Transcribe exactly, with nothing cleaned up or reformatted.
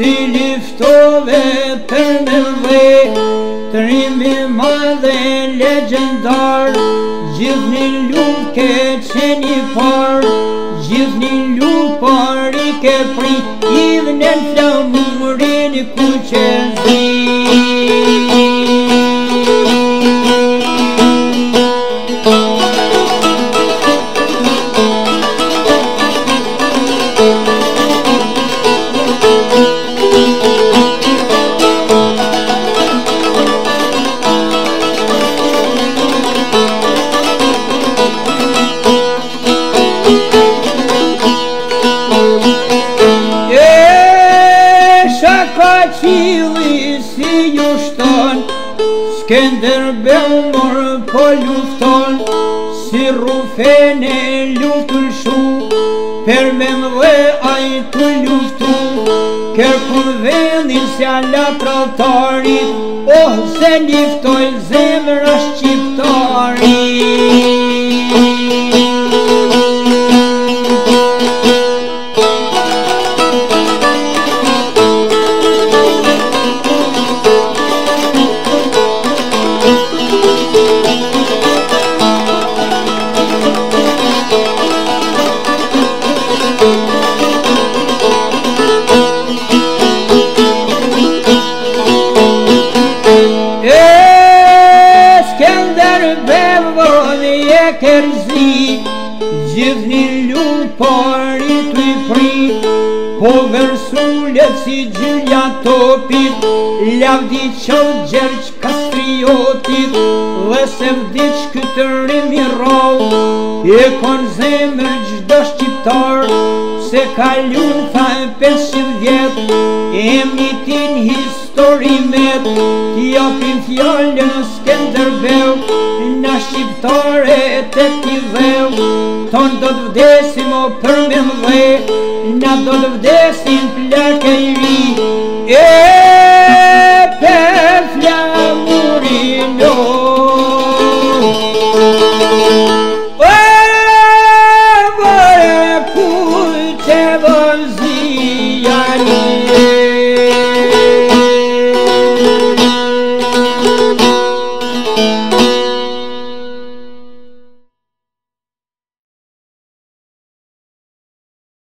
si liftove për me dhe, trimi madhe legendar, gjithni luft ke qeni par, gjithni luft par i ke pri, idhë në flamurin ku që zi. Qili si ju shton, Skenderbeu mor po lufton, si Rufene luftul shu, per me mdhe aj të luftu, kërkun vendin si ala tratarit, oh se liftoj zemra shqiptarit. Kerzi, gjithni luft pari të i pri, po versullet si gjylja topit, lavdi qot gjerq kastriotit, dhe se vdiq këtë rimi rau, e kon zemër gjdo shqiptar, se kalun tha e pesëqind vjet, emnitin historimet, t'japin fjallën Skenderbeu, na shqiptare të t'i dheu, ton do të vdesim o për me mdhe, na do të vdesim plake i ri, e për flamurin o. E vore kuj që vëzia një. Thank you.